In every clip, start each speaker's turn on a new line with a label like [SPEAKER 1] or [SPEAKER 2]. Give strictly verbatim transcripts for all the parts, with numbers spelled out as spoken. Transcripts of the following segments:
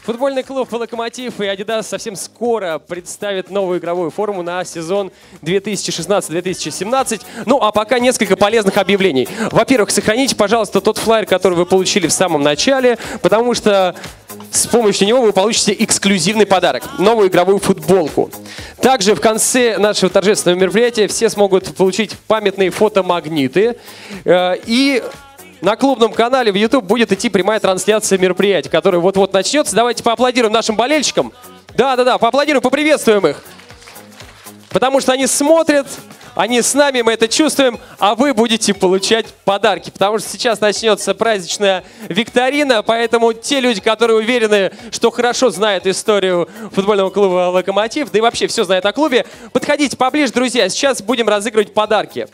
[SPEAKER 1] Футбольный клуб «Локомотив» и Adidas совсем скоро представят новую игровую форму на сезон две тысячи шестнадцать — две тысячи семнадцать. Ну, а пока несколько полезных объявлений. Во-первых, сохраните, пожалуйста, тот флаер, который вы получили в самом начале, потому что с помощью него вы получите эксклюзивный подарок – новую игровую футболку. Также в конце нашего торжественного мероприятия все смогут получить памятные фотомагниты. И на клубном канале в YouTube будет идти прямая трансляция мероприятия, которая вот-вот начнется. Давайте поаплодируем нашим болельщикам. Да-да-да, поаплодируем, поприветствуем их. Потому что они смотрят, они с нами, мы это чувствуем, а вы будете получать подарки. Потому что сейчас начнется праздничная викторина, поэтому те люди, которые уверены, что хорошо знают историю футбольного клуба «Локомотив», да и вообще все знают о клубе, подходите поближе, друзья, сейчас будем разыгрывать подарки.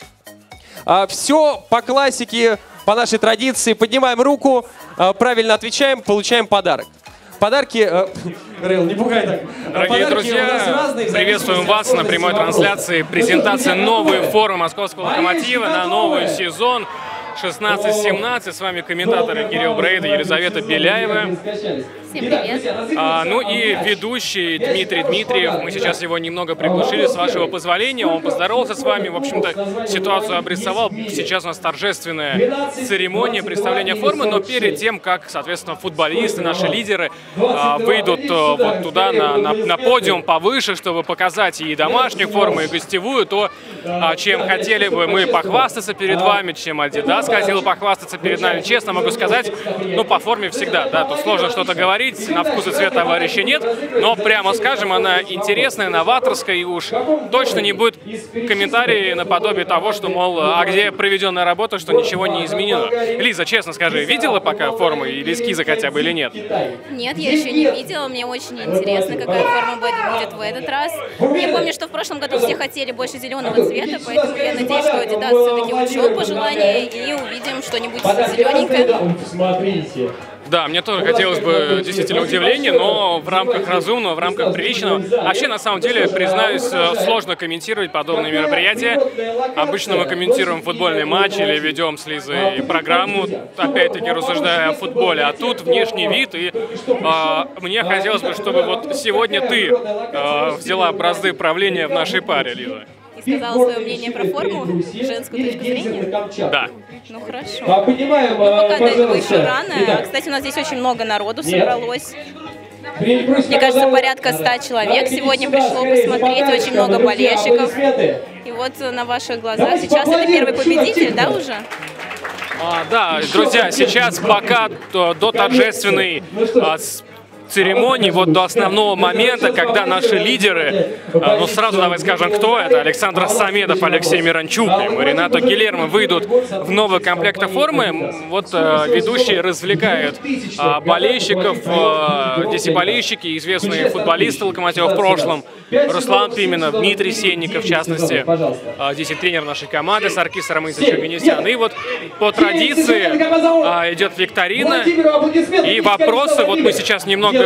[SPEAKER 1] Все по классике, по нашей традиции. Поднимаем руку, правильно отвечаем, получаем подарок. Подарки... Рейл, не пугай так.
[SPEAKER 2] Дорогие
[SPEAKER 1] Подарки
[SPEAKER 2] друзья, приветствуем вас на прямой трансляции. Презентация новой формы московского «Локомотива» на новый сезон шестнадцать семнадцать. С вами комментаторы Кирилл Брейд и Елизавета Беляева.
[SPEAKER 3] Всем привет.
[SPEAKER 2] А, ну и ведущий Дмитрий Дмитриев. Мы сейчас его немного приглушили, с вашего позволения. Он поздоровался с вами, в общем-то, ситуацию обрисовал. Сейчас у нас торжественная церемония представления формы, но перед тем, как, соответственно, футболисты, наши лидеры а, выйдут а, вот туда на, на, на подиум повыше, чтобы показать и домашнюю форму, и гостевую, то, а, чем хотели бы мы похвастаться перед вами, чем Adidas хотел похвастаться перед нами. Честно могу сказать, ну, по форме всегда, да, тут сложно что-то говорить. На вкус и цвет товарища нет, но прямо скажем, она интересная, новаторская, и уж точно не будет комментарий наподобие того, что, мол, а где проведенная работа, что ничего не изменено. Лиза, честно скажи, видела пока форму или эскизы хотя бы или нет?
[SPEAKER 3] Нет, я еще не видела, мне очень интересно, какая форма будет в этот раз. Я помню, что в прошлом году все хотели больше зеленого цвета, поэтому я надеюсь, что Adidas все-таки учел пожелания и увидим что-нибудь зелененькое.
[SPEAKER 2] Да, мне тоже хотелось бы действительно удивления, но в рамках разумного, в рамках приличного. Вообще, на самом деле, признаюсь, сложно комментировать подобные мероприятия. Обычно мы комментируем футбольный матч или ведем с Лизой программу, опять-таки рассуждая о футболе. А тут внешний вид, и э, мне хотелось бы, чтобы вот сегодня ты э, взяла бразды правления в нашей паре, Лиза.
[SPEAKER 3] И сказала свое мнение про форму, женскую точку зрения?
[SPEAKER 2] Да.
[SPEAKER 3] Ну хорошо. Ну пока до этого еще рано. Кстати, у нас здесь очень много народу собралось. Мне кажется, порядка ста человек сегодня пришло посмотреть, очень много болельщиков. И вот на ваших глазах сейчас это первый победитель, да, уже?
[SPEAKER 2] А, да, друзья, сейчас пока до, до торжественной а, церемонии, вот до основного момента, когда наши лидеры, ну сразу давай скажем, кто это, Александр Самедов, Алексей Миранчук и Ренато Гильермо выйдут в новые комплекты формы. Вот ведущие развлекают болельщиков, здесь и болельщики, известные футболисты «Локомотива» в прошлом, Руслан Пименов, Дмитрий Сенников, в частности, здесь и тренер нашей команды Саркис Рамысович Оганесян. И вот по традиции идет викторина и вопросы, вот мы сейчас немного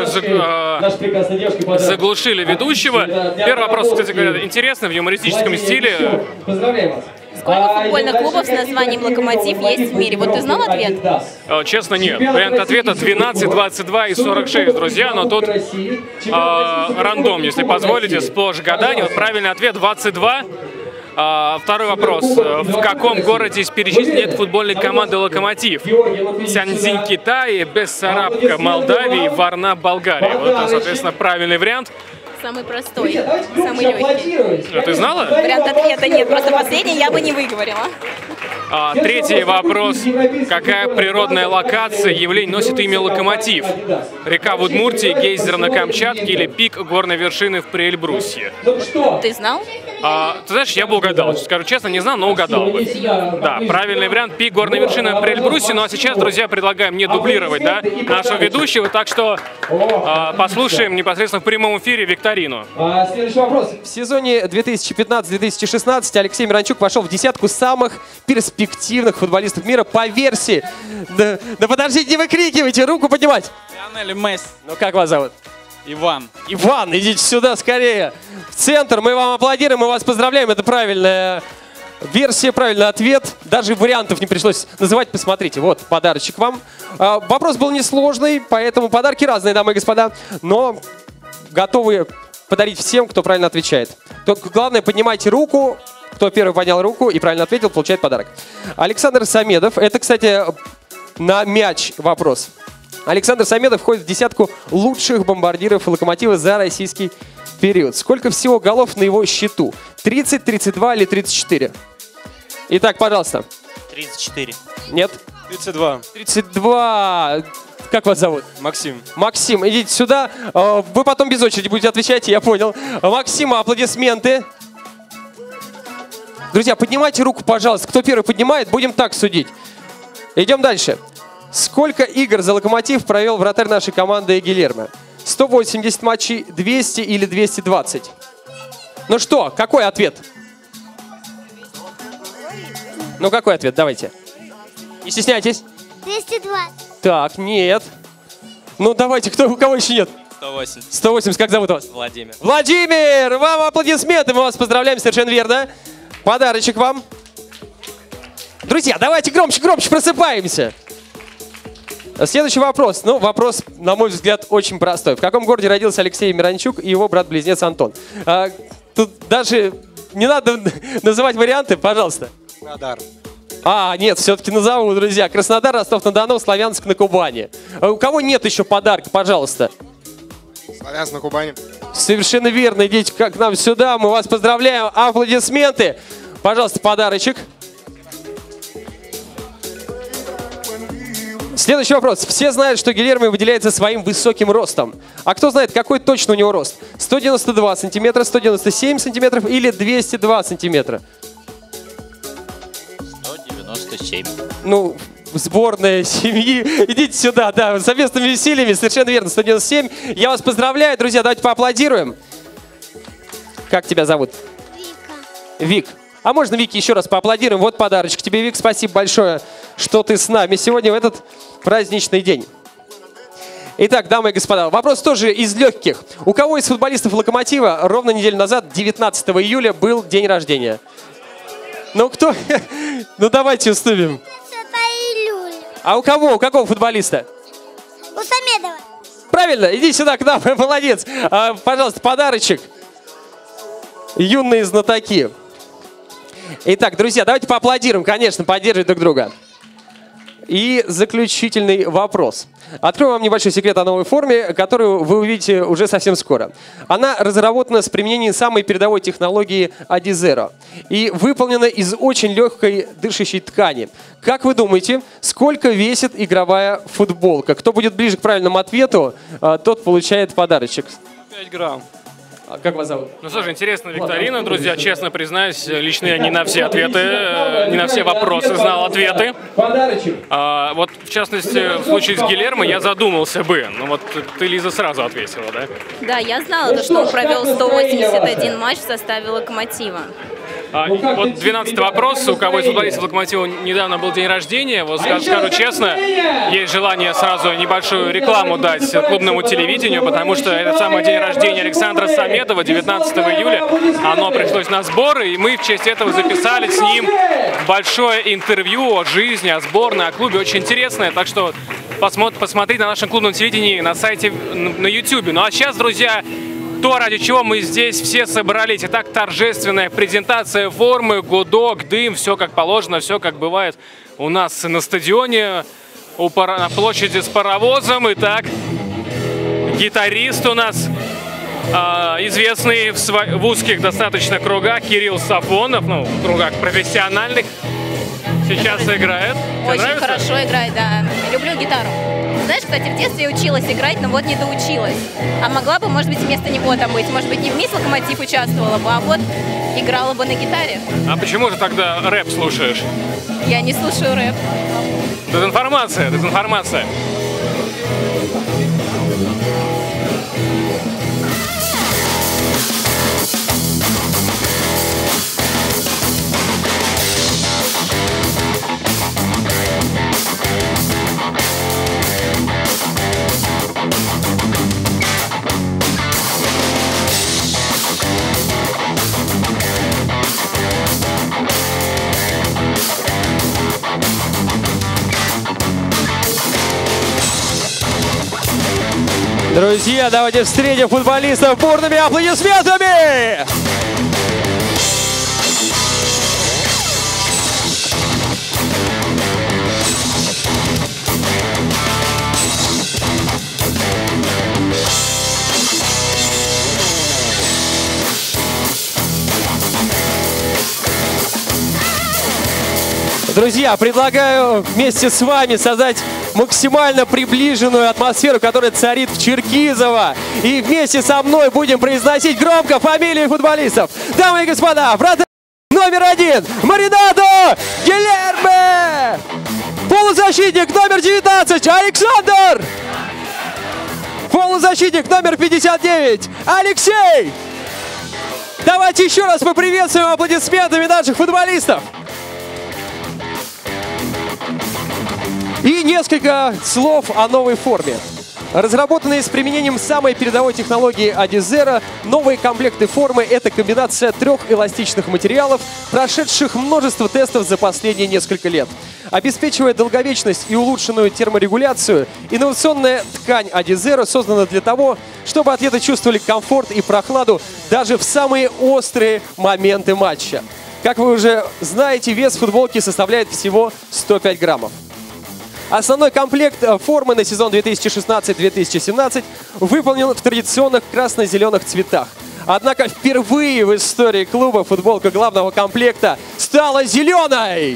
[SPEAKER 2] заглушили ведущего. Первый вопрос, кстати говоря, интересный, в юмористическом стиле.
[SPEAKER 3] Сколько футбольных клубов с названием «Локомотив» есть в мире? Вот ты знал ответ?
[SPEAKER 2] Честно, нет. Вариант ответа двенадцать, двадцать два и сорок шесть, друзья, но тут э, рандом, если позволите, сплошь гадание. Вот правильный ответ двадцать два. А, второй вопрос. В каком городе из перечисленных нет футбольной команды «Локомотив»? Тяньцзинь, Китай, Бессарабка, Молдавия, Варна, Болгария. Вот, соответственно, правильный вариант.
[SPEAKER 3] Самый простой, самый легкий.
[SPEAKER 2] А ты знала?
[SPEAKER 3] Вариант ответа нет, просто последний я бы не выговорила.
[SPEAKER 2] А, третий вопрос. Какая природная локация явление носит имя «Локомотив»? Река в Удмуртии, гейзер на Камчатке или пик горной вершины в Приэльбрусье?
[SPEAKER 3] Ты знал?
[SPEAKER 2] А, ты знаешь, я бы угадал. Скажу честно, не знал, но угадал бы. Да, правильный вариант — пик горной вершины при Эльбрусе. Ну а сейчас, друзья, предлагаем не дублировать, да, нашего ведущего, так что а, послушаем непосредственно в прямом эфире викторину.
[SPEAKER 1] Следующий вопрос. В сезоне две тысячи пятнадцать — две тысячи шестнадцать Алексей Миранчук вошел в десятку самых перспективных футболистов мира по версии. Да, да подождите, не выкрикивайте, руку поднимать.
[SPEAKER 4] Лионель Месси.
[SPEAKER 1] Ну как вас зовут?
[SPEAKER 4] Иван.
[SPEAKER 1] Иван, идите сюда скорее. В центр, мы вам аплодируем, мы вас поздравляем. Это правильная Версия, правильный ответ. Даже вариантов не пришлось называть. Посмотрите, вот подарочек вам. А, вопрос был несложный, поэтому подарки разные, дамы и господа. Но готовы подарить всем, кто правильно отвечает. Только главное, поднимайте руку. Кто первый поднял руку и правильно ответил, получает подарок. Александр Самедов. Это, кстати, на мяч вопрос. Александр Самедов входит в десятку лучших бомбардиров «Локомотива» за российский период. Сколько всего голов на его счету? тридцать, тридцать два или тридцать четыре? Итак, пожалуйста.
[SPEAKER 4] тридцать четыре.
[SPEAKER 1] Нет?
[SPEAKER 5] тридцать два.
[SPEAKER 1] тридцать два. Как вас зовут?
[SPEAKER 5] Максим.
[SPEAKER 1] Максим, идите сюда. Вы потом без очереди будете отвечать, я понял. Максиму аплодисменты. Друзья, поднимайте руку, пожалуйста. Кто первый поднимает, будем так судить. Идем дальше. Сколько игр за «Локомотив» провел вратарь нашей команды Гильермо? сто восемьдесят матчей, двести или двести двадцать? Ну что, какой ответ? Ну какой ответ? Давайте. Не стесняйтесь.
[SPEAKER 6] двести двадцать.
[SPEAKER 1] Так, нет. Ну давайте, кто, у кого еще нет?
[SPEAKER 4] сто восемьдесят.
[SPEAKER 1] сто восемьдесят, как зовут вас?
[SPEAKER 4] Владимир.
[SPEAKER 1] Владимир, вам аплодисменты, мы вас поздравляем, совершенно верно. Подарочек вам. Друзья, давайте громче, громче просыпаемся. Следующий вопрос. Ну, вопрос, на мой взгляд, очень простой. В каком городе родился Алексей Миранчук и его брат-близнец Антон? А, тут даже не надо называть варианты, пожалуйста.
[SPEAKER 5] Краснодар.
[SPEAKER 1] А, нет, все-таки назову, друзья. Краснодар, Ростов-на-Дону, Славянск на Кубани. А у кого нет еще подарка, пожалуйста?
[SPEAKER 5] Славянск на Кубани.
[SPEAKER 1] Совершенно верно. Идите к нам сюда, мы вас поздравляем. Аплодисменты. Пожалуйста, подарочек. Следующий вопрос. Все знают, что Гильермо выделяется своим высоким ростом. А кто знает, какой точно у него рост? сто девяносто два сантиметра, сто девяносто семь сантиметров или двести два сантиметра?
[SPEAKER 4] сто девяносто семь.
[SPEAKER 1] Ну, сборная семьи. Идите сюда, да, совместными усилиями, совершенно верно, сто девяносто семь. Я вас поздравляю, друзья, давайте поаплодируем. Как тебя зовут?
[SPEAKER 6] Вика.
[SPEAKER 1] Вик. А можно, Вики, еще раз поаплодируем? Вот подарочек тебе, Вик. Спасибо большое, что ты с нами сегодня в этот праздничный день. Итак, дамы и господа, вопрос тоже из легких. У кого из футболистов «Локомотива» ровно неделю назад, девятнадцатого июля, был день рождения? Ну, кто? Ну, давайте уступим.
[SPEAKER 6] Это июля.
[SPEAKER 1] А у кого? У какого футболиста?
[SPEAKER 6] У Самедова.
[SPEAKER 1] Правильно, иди сюда к нам, молодец. А, пожалуйста, подарочек. Юные знатоки. Итак, друзья, давайте поаплодируем, конечно, поддерживать друг друга. И заключительный вопрос. Открою вам небольшой секрет о новой форме, которую вы увидите уже совсем скоро. Она разработана с применением самой передовой технологии Adizero и выполнена из очень легкой дышащей ткани. Как вы думаете, сколько весит игровая футболка? Кто будет ближе к правильному ответу, тот получает подарочек.
[SPEAKER 2] пять грамм.
[SPEAKER 1] А как вас зовут?
[SPEAKER 2] Ну, слушай, интересная викторина, друзья. Честно признаюсь, лично я не на все ответы, не на все вопросы знал ответы. А, вот, в частности, в случае с Гильермо я задумался бы. Ну, вот ты, Лиза, сразу ответила, да?
[SPEAKER 3] Да, я знала, что он провел сто восемьдесят один матч в составе «Локомотива».
[SPEAKER 2] А, вот двенадцатый вопрос. У кого из футболистов «Локомотива» недавно был день рождения? Вот скажу, скажу честно, есть желание сразу небольшую рекламу дать клубному телевидению, потому что это самый день рождения Александра Самедова, девятнадцатого июля. Оно пришлось на сборы, и мы в честь этого записали с ним большое интервью о жизни, о сборной, о клубе. Очень интересное, так что посмотрите на нашем клубном телевидении на сайте, на YouTube. Ну а сейчас, друзья, то, ради чего мы здесь все собрались. Итак, торжественная презентация формы, гудок, дым, все как положено, все как бывает у нас на стадионе, у пара... на площади с паровозом. Итак, гитарист у нас а, известный в, св... в узких достаточно кругах Кирилл Сафонов, ну, в кругах профессиональных, сейчас играет. Тебе
[SPEAKER 3] Очень
[SPEAKER 2] нравится?
[SPEAKER 3] хорошо играет, да. Люблю гитару. Знаешь, кстати, в детстве училась играть, но вот не доучилась. А могла бы, может быть, вместо него там быть. Может быть, не в «Мисс Локомотив» участвовала бы, а вот играла бы на гитаре.
[SPEAKER 2] А почему же тогда рэп слушаешь?
[SPEAKER 3] Я не слушаю рэп.
[SPEAKER 2] Дезинформация, дезинформация.
[SPEAKER 1] Друзья, давайте встретим футболистов бурными аплодисментами! Друзья, предлагаю вместе с вами создать максимально приближенную атмосферу, которая царит в Черкизово. И вместе со мной будем произносить громко фамилии футболистов. Дамы и господа, вратарь номер один Маринадо Гильерме. Полузащитник номер девятнадцать Александр. Полузащитник номер пятьдесят девять Алексей. Давайте еще раз поприветствуем аплодисментами наших футболистов. И несколько слов о новой форме. Разработанные с применением самой передовой технологии Adizero, новые комплекты формы – это комбинация трех эластичных материалов, прошедших множество тестов за последние несколько лет. Обеспечивая долговечность и улучшенную терморегуляцию, инновационная ткань Adizero создана для того, чтобы атлеты чувствовали комфорт и прохладу даже в самые острые моменты матча. Как вы уже знаете, вес футболки составляет всего сто пять граммов. Основной комплект формы на сезон две тысячи шестнадцать — две тысячи семнадцать выполнен в традиционных красно-зеленых цветах. Однако впервые в истории клуба футболка главного комплекта стала зеленой.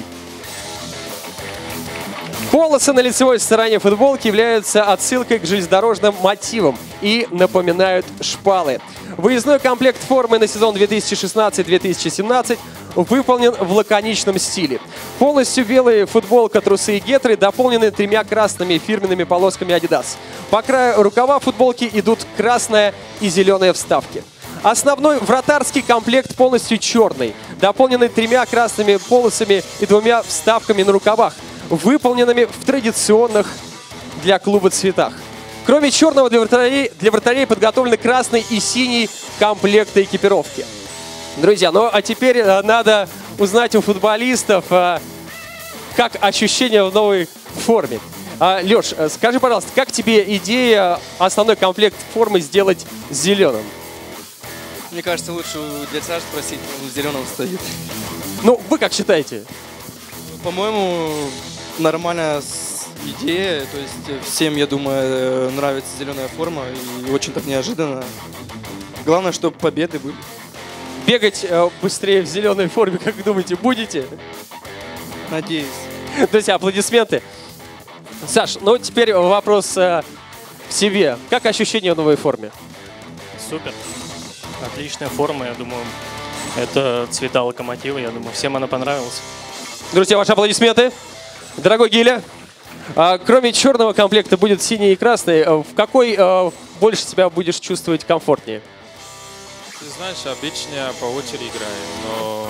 [SPEAKER 1] Полосы на лицевой стороне футболки являются отсылкой к железнодорожным мотивам и напоминают шпалы. Выездной комплект формы на сезон две тысячи шестнадцать — две тысячи семнадцать выполнен в лаконичном стиле. Полностью белые футболка, трусы и гетры дополнены тремя красными фирменными полосками Adidas. По краю рукава футболки идут красная и зеленая вставки. Основной вратарский комплект полностью черный, дополненный тремя красными полосами и двумя вставками на рукавах, выполненными в традиционных для клуба цветах. Кроме черного, для вратарей, для вратарей подготовлены красный и синий комплекты экипировки. Друзья, ну а теперь надо узнать у футболистов, как ощущения в новой форме. Леш, скажи, пожалуйста, как тебе идея основной комплект формы сделать зеленым?
[SPEAKER 7] Мне кажется, лучше у Дельца спросить, он в зеленом стоит.
[SPEAKER 1] Ну, вы как считаете?
[SPEAKER 7] По-моему, нормальная идея. То есть всем, я думаю, нравится зеленая форма. И очень так неожиданно. Главное, чтобы победы были.
[SPEAKER 1] Бегать э, быстрее в зеленой форме, как вы думаете, будете?
[SPEAKER 7] Надеюсь.
[SPEAKER 1] Друзья, аплодисменты. Саш, ну теперь вопрос э, к себе. Как ощущения в новой форме?
[SPEAKER 8] Супер. Отличная форма, я думаю. Это цвета Локомотива, я думаю, всем она понравилась.
[SPEAKER 1] Друзья, ваши аплодисменты. Дорогой Гиля, а, кроме черного комплекта будет синий и красный. В какой а, больше себя будешь чувствовать комфортнее?
[SPEAKER 9] Ты знаешь, обычно я по очереди играю, но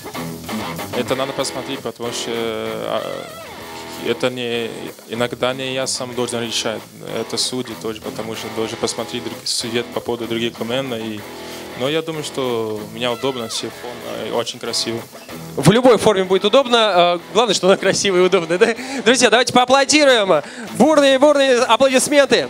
[SPEAKER 9] это надо посмотреть, потому что это не, иногда не я сам должен решать. Это судьи тоже, потому что должен посмотреть свет по поводу других команд. И, но я думаю, что мне удобно, все формы, очень красиво.
[SPEAKER 1] В любой форме будет удобно. Главное, что она красивая и удобная. Да? Друзья, давайте поаплодируем. Бурные-бурные аплодисменты.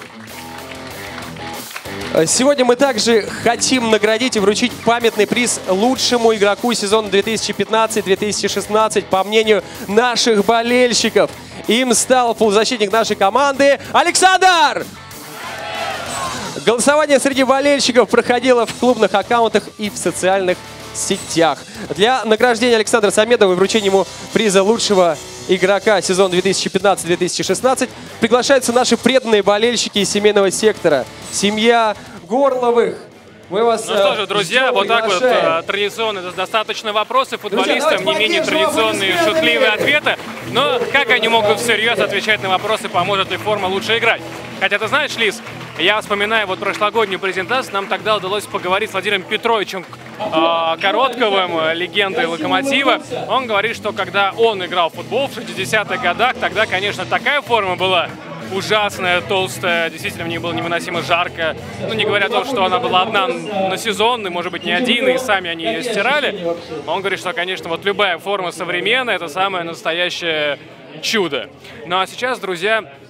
[SPEAKER 1] Сегодня мы также хотим наградить и вручить памятный приз лучшему игроку сезона две тысячи пятнадцать — две тысячи шестнадцать, по мнению наших болельщиков. Им стал полузащитник нашей команды Александр! Голосование среди болельщиков проходило в клубных аккаунтах и в социальных сетях. Для награждения Александра Самедова и вручения ему приза лучшего игрока сезона две тысячи пятнадцать — две тысячи шестнадцать приглашаются наши преданные болельщики из семейного сектора. Семья Горловых. Мы вас,
[SPEAKER 2] ну что же, друзья, ждем, вот так вот а, традиционные достаточно вопросы футболистам, не менее традиционные шутливые ответы. Но как они могут всерьез отвечать на вопросы, поможет ли форма лучше играть? Хотя ты знаешь, Лиз, я вспоминаю вот прошлогоднюю презентацию, нам тогда удалось поговорить с Владимиром Петровичем э, Коротковым, легендой Локомотива. Он говорит, что когда он играл в футбол в шестидесятых годах, тогда, конечно, такая форма была ужасная, толстая, действительно, мне было невыносимо жарко. Ну, не говоря о том, что она была одна на сезон, и, может быть, не один, и сами они ее стирали. Он говорит, что, конечно, вот любая форма современная – это самое настоящее чудо. Ну, а сейчас, друзья,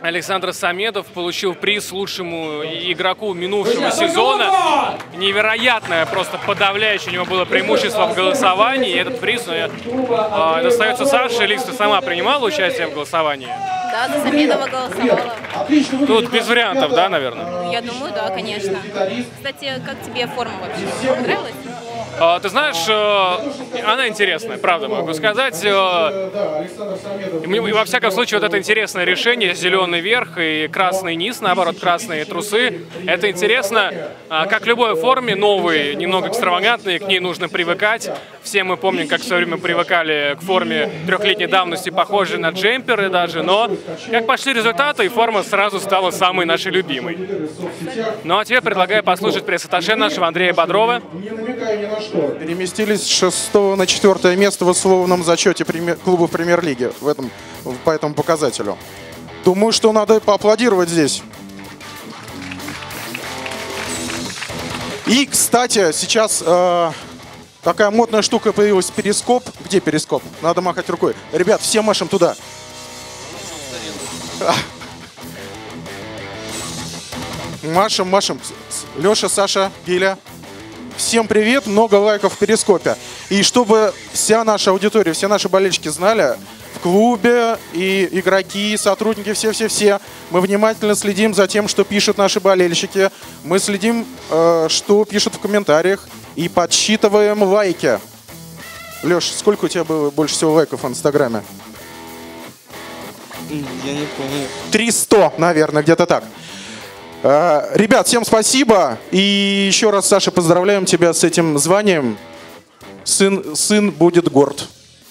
[SPEAKER 2] Александр Самедов получил приз лучшему игроку минувшего сезона. Невероятное, просто подавляющее у него было преимущество в голосовании. И этот приз э, э, достается Саше. Лиз, ты сама принимала участие в голосовании?
[SPEAKER 3] Да, за Самедова голосовала.
[SPEAKER 2] Тут без вариантов, да, наверное?
[SPEAKER 3] Я думаю, да, конечно. Кстати, как тебе форма вообще? Понравилась?
[SPEAKER 2] Uh, ты знаешь, uh, она интересная, правда могу сказать. Uh, и, во всяком случае, вот это интересное решение, зеленый верх и красный низ, наоборот, красные трусы. Это интересно. Uh, как в любой форме, новые, немного экстравагантные, к ней нужно привыкать. Все мы помним, как в свое время привыкали к форме трехлетней давности, похожей на джемперы даже. Но как пошли результаты, и форма сразу стала самой нашей любимой. Ну а теперь предлагаю послушать пресс-атташе нашего Андрея Бодрова.
[SPEAKER 10] Переместились с шестого на четвертое место в условном зачете клубов премьер-лиги в этом, по этому показателю. Думаю, что надо поаплодировать здесь. И, кстати, сейчас э, такая модная штука появилась, перископ. Где перископ? Надо махать рукой. Ребят, все машем туда. Машем, машем. Леша, Саша, Гиля. Всем привет, много лайков в перископе. И чтобы вся наша аудитория, все наши болельщики знали, в клубе и игроки, и сотрудники, все-все-все, мы внимательно следим за тем, что пишут наши болельщики. Мы следим, э, что пишут в комментариях и подсчитываем лайки. Леш, сколько у тебя было больше всего лайков в Инстаграме?
[SPEAKER 7] Я не помню.
[SPEAKER 10] триста, наверное, где-то так. Ребят, всем спасибо. И еще раз, Саша, поздравляем тебя с этим званием. Сын, сын будет горд.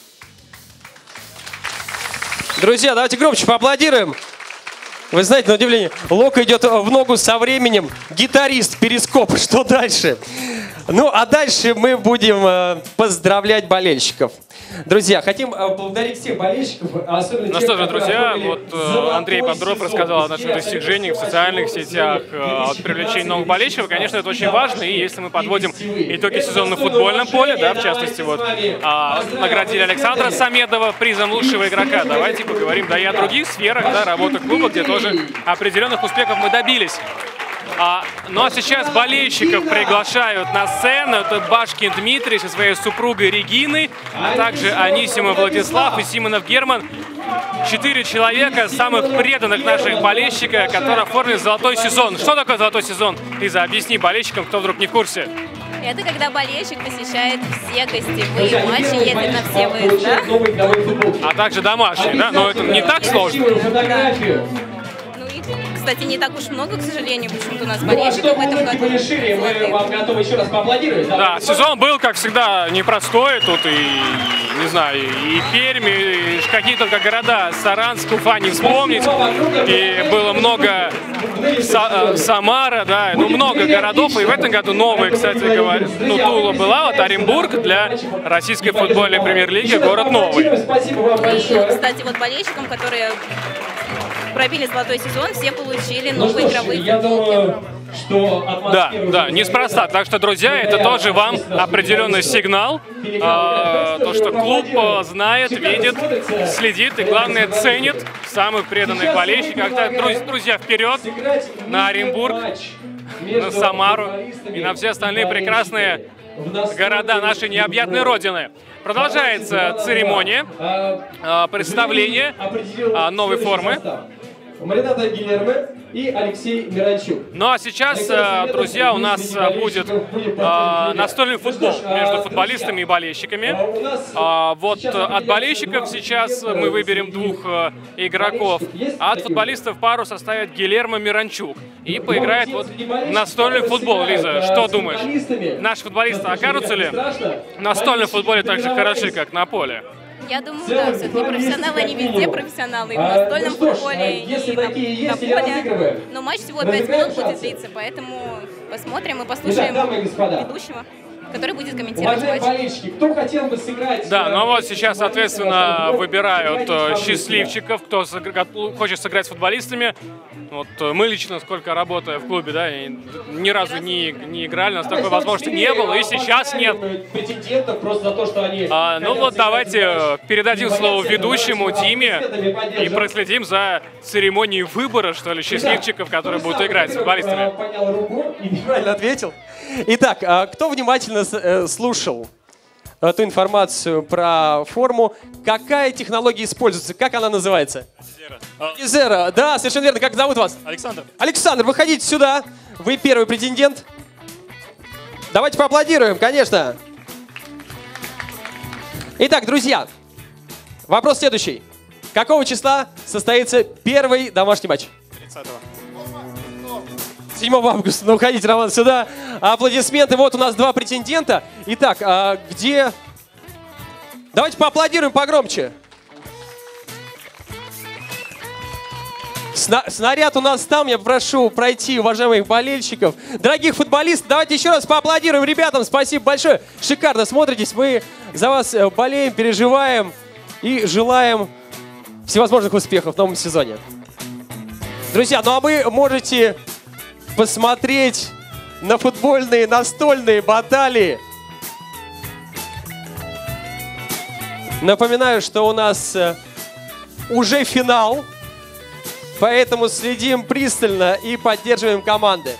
[SPEAKER 1] Друзья, давайте громче поаплодируем. Вы знаете, на удивление, Лока идет в ногу со временем. Гитарист, перископ. Что дальше? Ну, а дальше мы будем э, поздравлять болельщиков. Друзья, хотим э, поблагодарить всех болельщиков, особенно
[SPEAKER 2] Ну
[SPEAKER 1] тех,
[SPEAKER 2] что же, друзья,
[SPEAKER 1] которые
[SPEAKER 2] вот э, Андрей Бодров рассказал о наших достижениях в социальных сетях, э, о привлечении новых болельщиков. Конечно, это очень важно, и если мы подводим итоги сезона на футбольном поле, да, в частности, вот, э, наградили Александра Самедова призом лучшего игрока. Давайте поговорим, да, и о других сферах, да, работы клуба, где тоже определенных успехов мы добились. А, ну а сейчас болельщиков приглашают на сцену. Это Башкин Дмитрий со своей супругой Региной, а также Анисимов Владислав и Симонов Герман. Четыре человека, самых преданных наших болельщиков, которые оформили золотой сезон. Что такое золотой сезон? Лиза, объясни болельщикам, кто вдруг не в курсе.
[SPEAKER 3] Это когда болельщик посещает все гостевые матчи, едет на все выезда.
[SPEAKER 2] А также домашние, да? Но это не так сложно.
[SPEAKER 3] Кстати, не так уж много, к сожалению, почему-то у нас болельщиков в этом году.
[SPEAKER 1] Мы вам готовы еще раз поаплодировать.
[SPEAKER 2] Да, сезон был, как всегда, непростой. Тут и, не знаю, и Пермь, и какие только города, Саранск, Уфа не вспомнить. И было много Са Самара, да, ну много городов. И в этом году новые, кстати говоря, ну Тула была, вот Оренбург для российской футбольной премьер-лиги город новый.
[SPEAKER 3] И, кстати, вот болельщикам, которые пробили золотой сезон, все получили новые игровые футболки.
[SPEAKER 2] Да, да, неспроста. Так что, друзья, это тоже вам определенный сигнал. А, то, что клуб знает, видит, следит и, главное, ценит самых преданных болельщиков. Друзья, вперед на Оренбург, на Самару и на все остальные прекрасные города нашей необъятной родины. Продолжается церемония представления новой формы.
[SPEAKER 1] Марината Гильерме и Алексей Миранчук.
[SPEAKER 2] Ну а сейчас, друзья, у нас будет настольный футбол между футболистами и болельщиками. Вот от болельщиков сейчас мы выберем двух игроков, а от футболистов пару составит Гильермо Миранчук. И поиграет вот в настольный футбол. Лиза, что думаешь? Наши футболисты окажутся ли в настольном футболе так же хороши, как на поле?
[SPEAKER 3] Я думаю, да, все-таки профессионалы, они везде профессионалы, и в настольном футболе, и на, на поле. Но матч всего пять минут будет длиться, поэтому посмотрим и послушаем ведущего. который будет комментировать матч.
[SPEAKER 1] болельщики, кто хотел бы сыграть?
[SPEAKER 2] Да, ну вот сейчас, соответственно, выбирают э, счастливчиков, кто сыгра- хочет сыграть с футболистами. Вот э, мы лично, сколько работая в клубе, да, и ни разу не, не играли, у нас такой возможности не было, и сейчас нет.
[SPEAKER 1] Претендентов просто за то, что они...
[SPEAKER 2] А, ну вот давайте передадим слово ведущему Диме и проследим за церемонией выбора, что ли, счастливчиков, которые будут играть с футболистами.
[SPEAKER 1] Правильно ответил. Итак, а кто внимательно э, слушал эту информацию про форму, какая технология используется, как она называется? Изера. Да, совершенно верно. Как зовут вас?
[SPEAKER 8] Александр.
[SPEAKER 1] Александр, выходите сюда. Вы первый претендент. Давайте поаплодируем, конечно. Итак, друзья, вопрос следующий. Какого числа состоится первый домашний матч?
[SPEAKER 8] тридцатого.
[SPEAKER 1] седьмого августа. Ну, уходите, Роман, сюда. Аплодисменты. Вот у нас два претендента. Итак, а где... Давайте поаплодируем погромче. Сна снаряд у нас там. Я попрошу пройти уважаемых болельщиков. Дорогих футболистов, давайте еще раз поаплодируем ребятам. Спасибо большое. Шикарно смотритесь. Мы за вас болеем, переживаем и желаем всевозможных успехов в новом сезоне. Друзья, ну а вы можете посмотреть на футбольные настольные баталии. Напоминаю, что у нас уже финал, поэтому следим пристально и поддерживаем команды.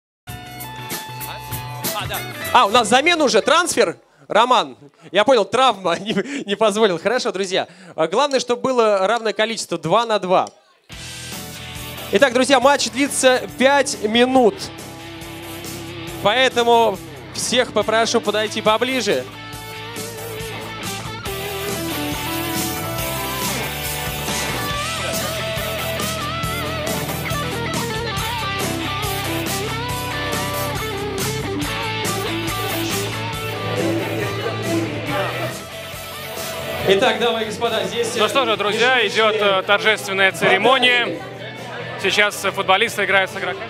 [SPEAKER 1] А, да. а у нас замена уже, трансфер. Роман, я понял, травма не, не позволил. Хорошо, друзья. Главное, чтобы было равное количество, два на два. Итак, друзья, матч длится пять минут. Поэтому всех попрошу подойти поближе. Итак, дамы и господа, здесь...
[SPEAKER 2] Ну что же, друзья, идет э, торжественная церемония. Сейчас футболисты играют с игроками.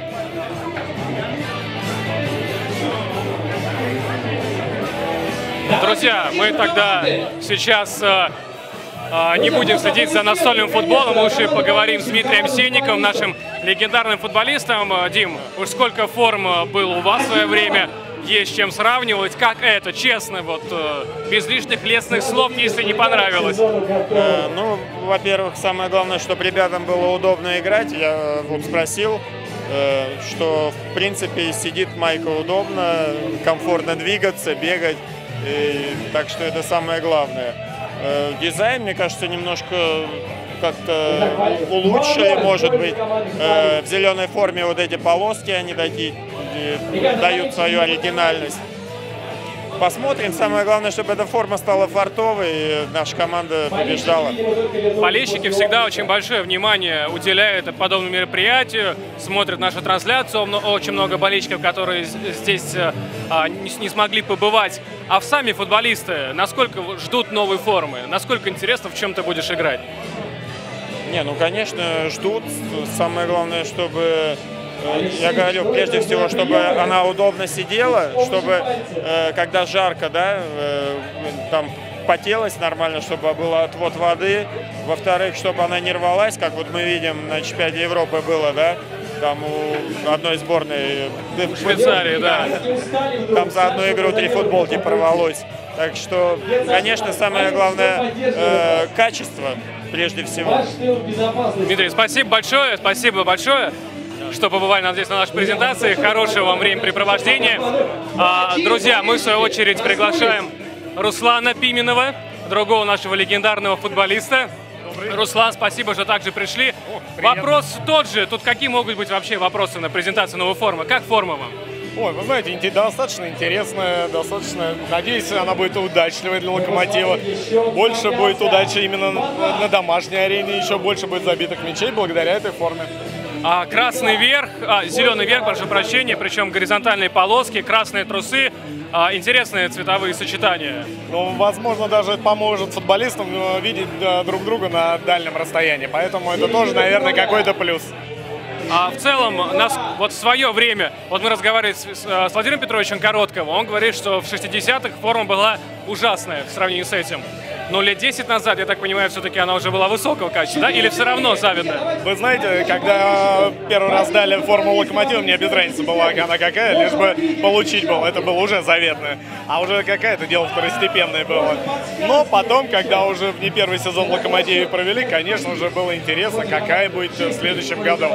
[SPEAKER 2] Друзья, мы тогда сейчас э, э, не будем следить за настольным футболом, лучше поговорим с Дмитрием Сенниковым, нашим легендарным футболистом. Дим, уж сколько форм было у вас в свое время, есть чем сравнивать. Как это, честно, вот э, без лишних лестных слов, если не понравилось?
[SPEAKER 11] Э, ну, во-первых, самое главное, чтобы ребятам было удобно играть. Я вот спросил, э, что в принципе сидит майка удобно, комфортно двигаться, бегать. И, так что это самое главное. Э, дизайн, мне кажется, немножко как-то улучшили, может быть. Э, в зеленой форме вот эти полоски, они такие, дают свою оригинальность. Посмотрим. Самое главное, чтобы эта форма стала фартовой, и наша команда побеждала.
[SPEAKER 2] Болельщики всегда очень большое внимание уделяют подобному мероприятию, смотрят нашу трансляцию. Очень много болельщиков, которые здесь а, не, не смогли побывать. А в сами футболисты, насколько ждут новой формы? Насколько интересно, в чем ты будешь играть?
[SPEAKER 11] Не, ну, конечно, ждут. Самое главное, чтобы... Я говорю, прежде всего, чтобы она удобно сидела, чтобы, э, когда жарко, да, э, там потелось нормально, чтобы был отвод воды. Во-вторых, чтобы она не рвалась, как вот мы видим на чемпионате Европы было, да, там у одной сборной
[SPEAKER 2] в Швейцарии, да.
[SPEAKER 11] Там за одну игру три футболки порвалось. Так что, конечно, самое главное э, качество, прежде всего.
[SPEAKER 2] Дмитрий, спасибо большое, спасибо большое, что побывали здесь на нашей презентации. Хорошего вам времяпрепровождения. А, друзья, мы в свою очередь приглашаем Руслана Пименова, другого нашего легендарного футболиста. Руслан, спасибо, что также пришли. О, вопрос тот же. Тут какие могут быть вообще вопросы на презентацию новой формы? Как форма вам?
[SPEAKER 12] Ой, вы знаете, достаточно интересная, достаточно, надеюсь, она будет удачливой для Локомотива. Больше будет удачи именно на домашней арене, еще больше будет забитых мячей благодаря этой форме.
[SPEAKER 2] А, красный верх, а, зеленый верх, прошу прощения, причем горизонтальные полоски, красные трусы, а, интересные цветовые сочетания.
[SPEAKER 12] Ну, возможно, даже это поможет футболистам видеть друг друга на дальнем расстоянии, поэтому это тоже, наверное, какой-то плюс.
[SPEAKER 2] А в целом, нас, вот в свое время, вот мы разговаривали с, с, с Владимиром Петровичем Коротковым, он говорит, что в шестидесятых форма была ужасная в сравнении с этим. Но лет десять назад, я так понимаю, все-таки она уже была высокого качества, да? Или все равно завидная?
[SPEAKER 12] Вы знаете, когда первый раз дали форму Локомотива, мне без разницы была она какая, лишь бы получить было. Это было уже заветное. А уже какая-то дело второстепенное было. Но потом, когда уже в не первый сезон в Локомотиве провели, конечно, уже было интересно, какая будет в следующем году.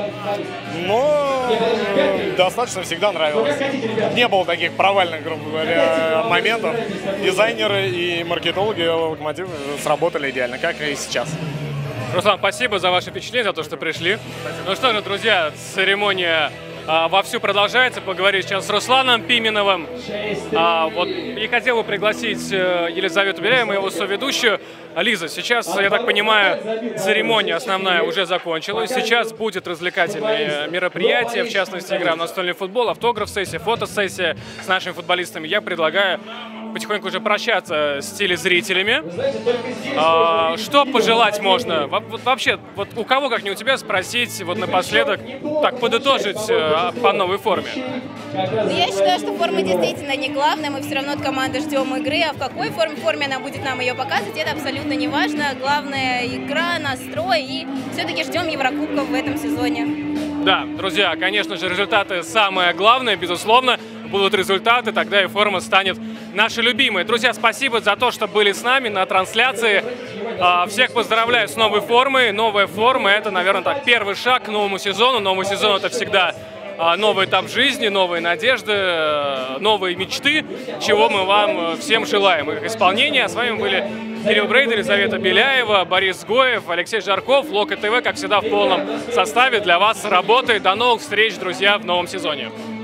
[SPEAKER 12] Но достаточно всегда нравилось. Не было таких провальных, грубо говоря, моментов. Дизайнеры и маркетологи Локомотива сработали идеально, как и сейчас.
[SPEAKER 2] Руслан, спасибо за ваши впечатления, за то, что пришли. Ну что же, друзья, церемония а, вовсю продолжается. Поговорим сейчас с Русланом Пименовым. А, вот, и хотел бы пригласить Елизавету Беляеву, моего соведущую. Лиза, сейчас, я так понимаю, церемония основная уже закончилась. Сейчас будет развлекательное мероприятие, в частности, игра в настольный футбол, автограф-сессия, фотосессия с нашими футболистами. Я предлагаю потихоньку уже прощаться с телезрителями. А, что пожелать можно? Вот вообще, вот у кого, как не у тебя, спросить вот напоследок, так подытожить а, по новой форме?
[SPEAKER 3] Я считаю, что форма действительно не главная. Мы все равно от команды ждем игры. А в какой форме, форме она будет нам ее показывать, это абсолютно не важно. Главное игра, настрой. И все-таки ждем Еврокубков в этом сезоне.
[SPEAKER 2] Да, друзья, конечно же, результаты самое главное, безусловно. Будут результаты, тогда и форма станет нашей любимой. Друзья, спасибо за то, что были с нами на трансляции. Всех поздравляю с новой формой. Новая форма – это, наверное, так, первый шаг к новому сезону. Новый сезон – это всегда новый этап жизни, новые надежды, новые мечты, чего мы вам всем желаем. Их исполнения. А с вами были Кирилл Брейдер, Елизавета Беляева, Борис Гоев, Алексей Жарков. Лока ТВ, как всегда, в полном составе для вас работает. До новых встреч, друзья, в новом сезоне.